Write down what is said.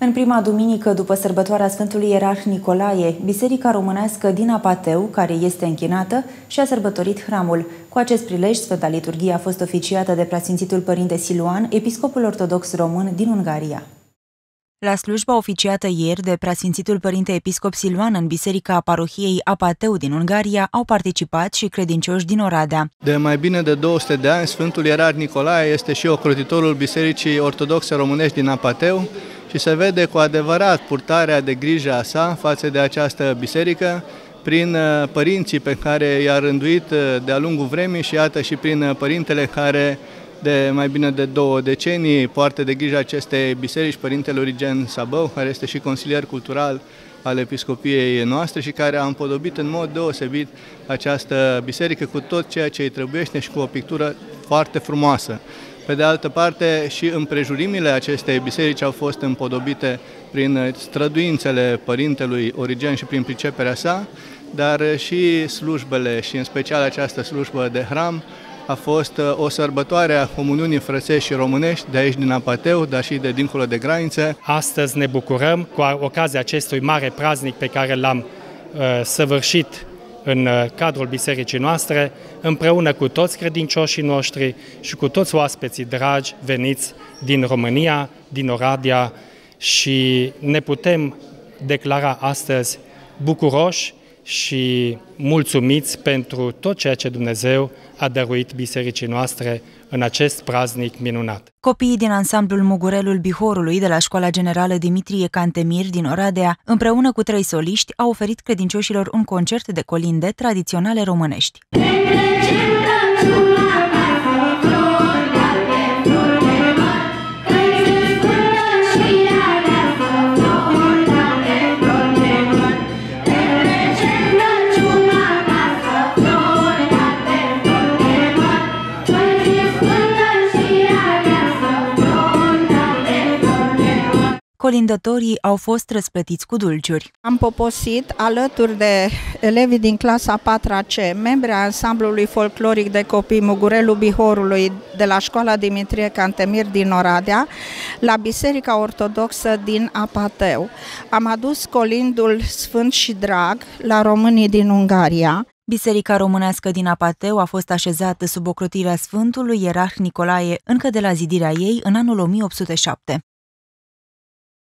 În prima duminică după sărbătoarea Sfântului Ierarh Nicolae, Biserica Românească din Apateu, care este închinată, și-a sărbătorit hramul. Cu acest prilej, Sfânta Liturghie a fost oficiată de Preasfințitul Părinte Siluan, episcopul ortodox român din Ungaria. La slujba oficiată ieri de Preasfințitul Părinte Episcop Siluan în Biserica Parohiei Apateu din Ungaria au participat și credincioși din Oradea. De mai bine de 200 de ani, Sfântul Ierarh Nicolae este și ocrotitorul Bisericii Ortodoxe Românești din Apateu și se vede cu adevărat purtarea de grijă a sa față de această biserică prin părinții pe care i-a rânduit de-a lungul vremii și iată și prin părintele care de mai bine de 2 decenii poartă de grijă acestei biserici, Părintele Origen Sabău, care este și consilier cultural al episcopiei noastre și care a împodobit în mod deosebit această biserică cu tot ceea ce îi trebuiește și cu o pictură foarte frumoasă. Pe de altă parte, și împrejurimile acestei biserici au fost împodobite prin străduințele Părintelui Origen și prin priceperea sa, dar și slujbele, și în special această slujbă de hram, a fost o sărbătoare a comuniunii frățești și românești de aici din Apateu, dar și de dincolo de granițe. Astăzi ne bucurăm cu ocazia acestui mare praznic pe care l-am săvârșit în cadrul bisericii noastre, împreună cu toți credincioșii noștri și cu toți oaspeții dragi veniți din România, din Oradea, și ne putem declara astăzi bucuroși și mulțumiți pentru tot ceea ce Dumnezeu a dăruit bisericii noastre în acest praznic minunat. Copiii din ansamblul Mugurelul Bihorului de la Școala Generală Dimitrie Cantemir din Oradea, împreună cu 3 soliști, au oferit credincioșilor un concert de colinde tradiționale românești. Colindătorii au fost răsplătiți cu dulciuri. Am poposit alături de elevii din clasa 4-a C, membri ai ansamblului folcloric de copii Mugurelul Bihorului de la Școala Dimitrie Cantemir din Oradea, la Biserica Ortodoxă din Apateu. Am adus colindul Sfânt și Drag la românii din Ungaria. Biserica Românească din Apateu a fost așezată sub ocrotirea Sfântului Ierarh Nicolae încă de la zidirea ei în anul 1807.